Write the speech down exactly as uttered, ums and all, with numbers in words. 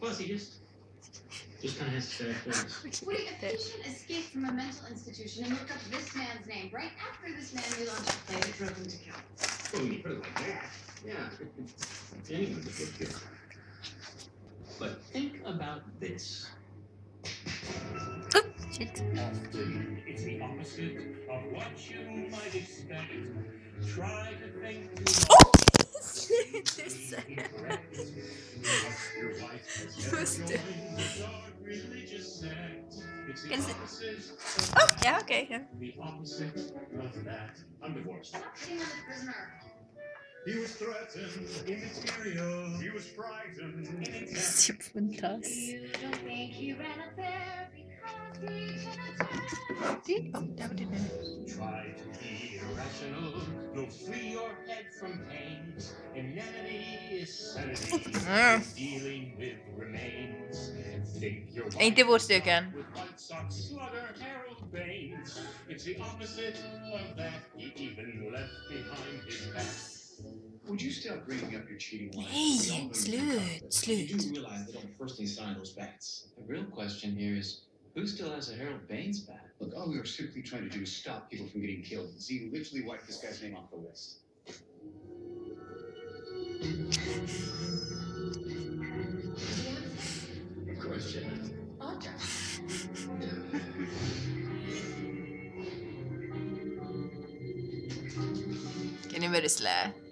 Plus, he just just kind of has to say things. Wait, a patient escaped from a mental institution and looked up this man's name right after this man knew on to play the drove him to kill. Oh, when you put it like that, yeah. Anyone could get killed. But think about this. Oh, shit. Often it's the opposite of what you might expect. Try to think too Oh! Just Can it... Oh, yeah, okay. Yeah. The opposite of that. I'm divorced. Stop hitting on the prisoner. He was threatened, immaterial. He was frightened, Superfantas. You don't think he ran up there because he couldn't Did? Oh, that did it. Try to be irrational. You'll free your head from pain. Inanity is sanity. Mm. Dealing with remains. Think you're Ain't the woordstukken. with White Sox slugger Harold Baines. It's the opposite of that. He even left behind his back. Would you stop bringing up your cheating wife? Nee, slut, You slut. do realize they don't personally sign those bats. The real question here is, who still has a Harold Baines bat? Look, all we are simply trying to do is stop people from getting killed. Z literally wiped this guy's name off the list. Of course, Jenna. Okay. Kan ni vara slä?